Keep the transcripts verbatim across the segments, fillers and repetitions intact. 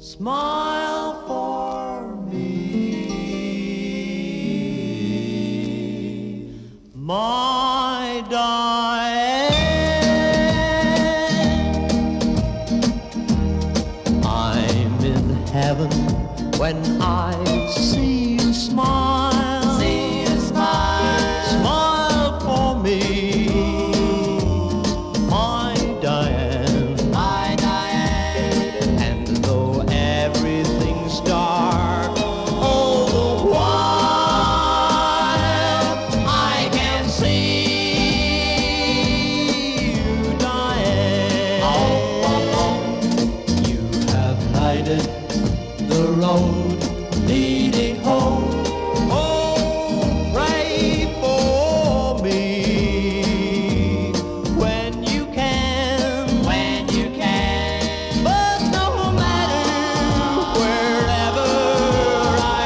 Smile for me, my Diane. I'm in heaven when I see you smile. See you smile. Smile for me, my Diane. My Diane. And though everything's dark all the while, I can see you, Diane. Oh, oh, oh. You have lighted the road leading home. Oh, pray for me when you can. When you can. But no matter wherever I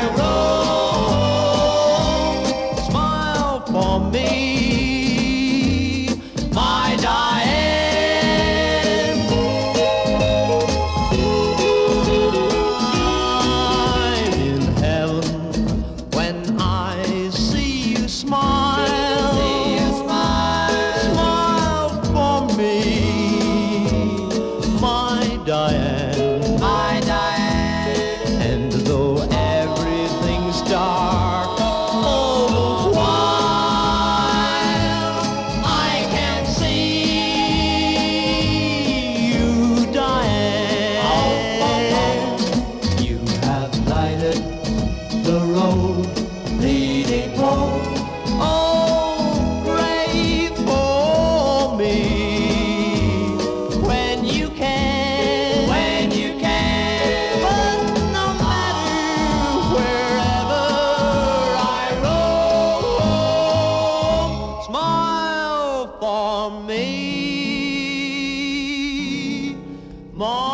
roam, smile for me, my Diane. I'm in heaven when I see you smile. See you smile. Smile for me, my Diane. My Diane. And though everything's dark all the while, I can see you, Diane. You have lighted the road leading home. Oh, pray for me when you can. When you can. But no matter wherever I roam, smile for me, my